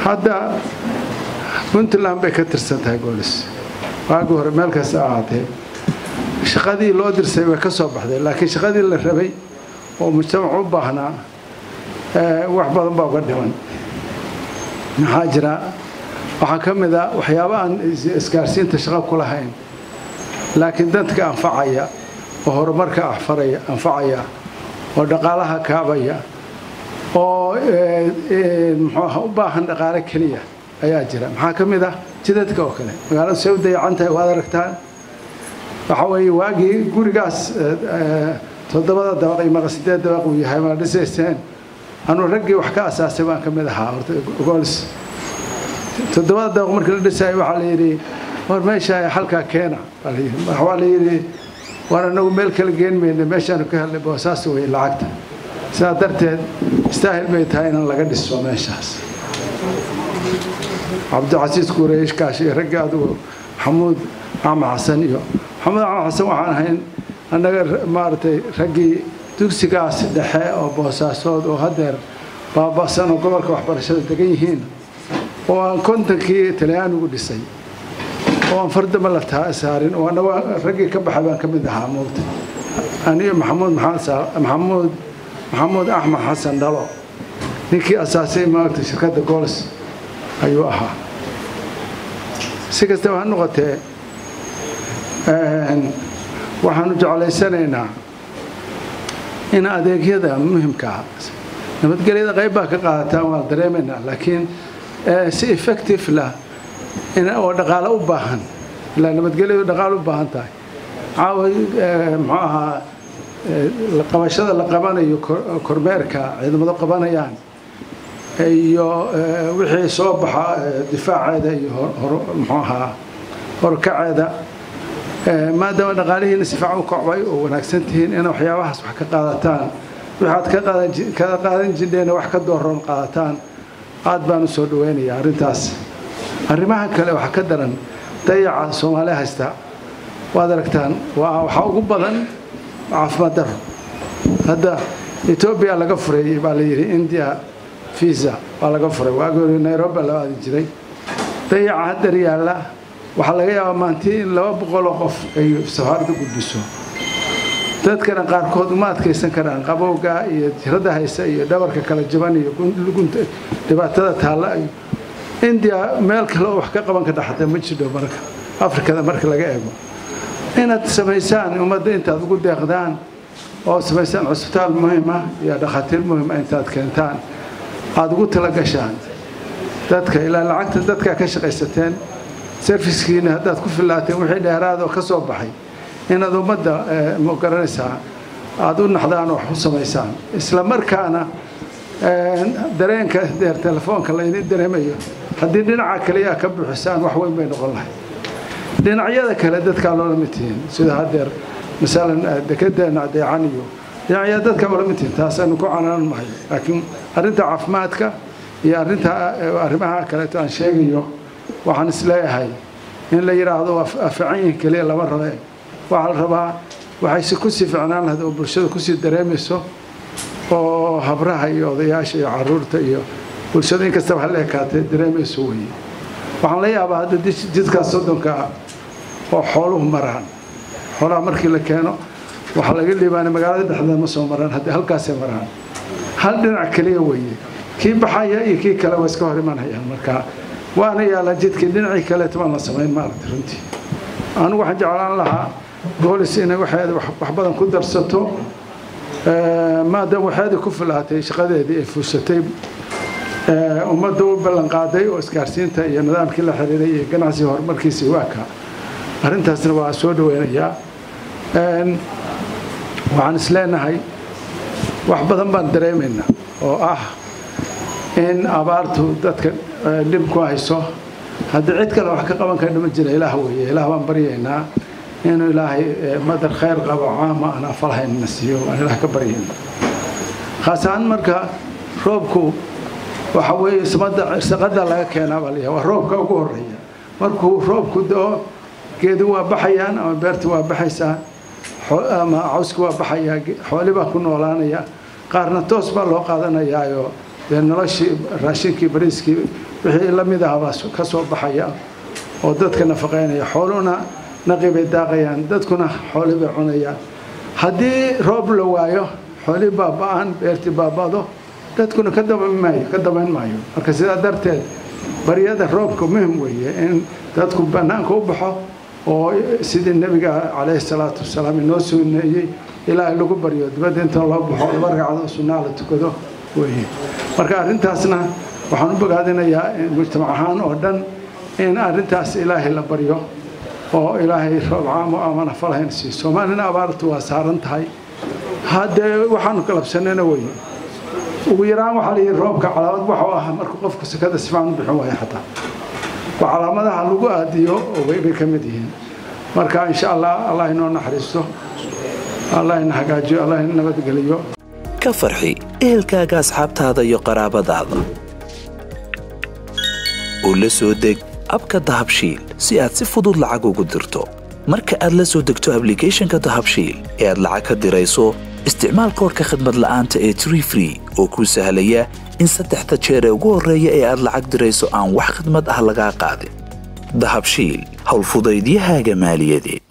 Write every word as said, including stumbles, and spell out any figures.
هذا كنت لهم بكترسنتها جولس واقول مالك ساعته شقدي لو درسي وكسو بخدي لكن شقدي اللي ربي ومجتمع وباهنا أه wax badan baa uga dhiman maxaa jira waxa kamida waxyaabahan iskaarsiinta shaqo ku lahayn laakiin dadka anfacaya oo horumarka ahfaraya anfacaya oo dhaqaalaha kaabaya oo muxuu u baahan dhaqaale kaliya ayaa jira maxaa kamida jidadka oo kale magaalada Saudi canta waad aragtaan waxa way waagi gurigaas todobada dabaq iyo sideed dabaq uu yahay ma dhisaysteen أنا رجع وحكي أساسي ما كمل حاورت قولس تدوّر ده عمر كل دساي وحاليري ورماشى حلقة كينا حواليري وأنا نو ملك الجين من ماشى أنا كهل بوساس ويلعقت سادرت استاهل بيتهاين الله قد السوا ماشاس عبد العزيز قريش كاشي رجع دو حمود عم حسن يو حمود عم حسن وحنا أنا مارتي رجع dugsigaas dhexe oo boosaasood oo hadeer baabasan oo gobolka waxbarashada degan yihiin oo aan kontankii Talyaani ugu dhisay oo aan fardama la taasaarin oo ana ragii ka baxay baan kamid ahaa moogta aniga maxamuud maxamed maxamuud maxamuud axmed xasan dhalo ninkii asaasay maagta shirkadda Gols ayuu ahaa si kastaba ha noqotee waxaanu jeclaysanaynaa إن أديك هذا مهم كه لما تقول إذا غيبة كقاعدة ما دريمنا لكن سي إفكتيف لا إن أو دقال أوباهن لا لما تقول إذا دقال أوباهن تاي عاوز معها القماشة القبانة يكرمركا إذا ما قبانة يعني يو وحي صوبها دفاع هذا معها وركع هذا ما دام دقاليه نسفعوا كعبي ونكسنتين أنا وحيا واحد وحكا قادتان وحد كذا قادين جدينا وحكا دورهم قادتان قاد بانو سودويني يا رنتاس الرماها كلا وحكا درن ضيع سومالي هستا وادركتان وحاو بدن عاف ما در هذا إثيوبيا لقى فري باليري إنديا فيزا ولا قفري واقول نيروبي لا هذه جري ضيع هذا ريالا waxa laga yaabaa maantii laba boqol oo qof ay safarada gudbiso dadkana qaarkood ma adkeysan karaan qabowga iyo tirada haysa iyo dhabarka kala jaban iyo gunta dhibaatada taala India meel kale wax ka qaban ka dhaxda ma jiro marka Afrikada marka laga eego inaad sameysaan umada intaad ugu deeqdaan oo sameysaan cusbitaal muhiim ah iyo dhaqaatiir muhiim ah intaad keentaan aad ugu tala gashaan dadka ilaa lacagta dadka ka shaqaysateen سيرفيسكين هذا كل فلاتين وحيد هذا وكسر بحي إن هذا مدة مقارنة أدون نحضان وحصة ميسان إسلام مركانا درين كدير تلفون كلا يدير درهمية هدي دين عكلية كبر حسان وحوين بين الله دين عيادة كلا دت كانوا لمتين سيدا هدير مثلا دكتة نادي عنيو دين عيادة كانوا لمتين تاسا نكون عنا المحي لكن أرنت عفماتك يا أرنت أرمها كلا تنشيجيو waxaan isleeyahay in la yiraahdo afciin kaliya laba rabe waxa la rabaa waxay si ku si fiicnaan lahayd oo bulshada ku si dareemayso oo habraha iyo odayaasha iyo caruurta iyo bulshada in kasta waxa la kaatay dareemayso weey waxaan la yaabaa hadda jidka sodonka oo xooluhu maraan xoolaha markii la keeno waxa laga liibaan magaalada dhexdeeda ma soo maraan hadda halkaas ay maraan hal dhinac kaliya weey kii baxaya iyo kii kale waa iska hor imanayaan marka وأنا يا لجدك دنعي كلا تمام سمين ما رنتي أنا واحد جعلان لها قول السنة واحد وحبضن كدر ستو ما دام واحد كفل هاتي شقدي دي فوستي وما دو بلنقادي واسكارسين تا يا نظام كل حريري قناصي هور مركزي واكا أرنتها سنوا أسود وينيا وعن سلانة هاي وحبضن بندري منا وآه إن أبارتو دتك لبكو هيسو هذا عيد كلا وحكي قبل كان مجرى إله هو إله وان برينا إنه إلهي مدر خير قبل عام أنا فرح النسيو أنا إله كبرين خاصة مركا روبكو وحوي سمد سقد الله كنا عليه وروبكو قورية مركو روبكو ده كده بحيان أو بيرتوا بحيسا ما عوسكوا بحيا حوالي بكون ولانا يا قارن توس بالله قادنا يا يو لأن راشي راشين كبريسكي wixii la mid ah baa ka soo baxaya oo dadka nafaqeynaya xooluhuna naqibay daaqayaan dadkuna xoolo bay cunayaan haddii roob la waayo xooli baaba'an beerti baabado dadkuna ka daban maayo ka daban maayo marka sidaa darteed baryada roobka muhiim weeye in dadku banaanka u baxo oo sidii nabiga calayhi salaatu wasalaam inoo suneeyey ilaahay lagu baryo dibadda inta loo baxo laba ragcadood sunnaa la tukado weeye marka arrintaasna waxaan u bogaadinayaa mujtamac ahaan oo dhan in arrintaas ilaahay la baryo oo ilaahay roob caam oo amana falahayn siiyo soomaalina abaartu waa saaran tahay haddee waxaanu kalabsanayna weeye ugu yaraan waxaa layidhi roobka calaamad waxa u ah markuu qofku sakada si fiican u bixin waayo xataa waa calaamadaha lagu aadiyo oo bay ka mid yihiin marka insha allah allah inoo naxariisto allah ina hagaajiyo allah ina nabadgeliyo ka farxi ehelkaaga asxaabtaada iyo qaraabadaada oo la soo deg abka dahabshiil si aad si fudud lacag ugu dirto marka aad la soo degto applicationka dahabshiil ee aad lacag ka dirayso isticmaal koodhka khidmad la'aanta ee tree free oo kuu sahlaya in saddexda jeer ee ugu horreeya ee aad lacag dirayso aan wax khidmad ah lagaa qaadin dahabshiil howlfudaydiyahaaga maaliyadeed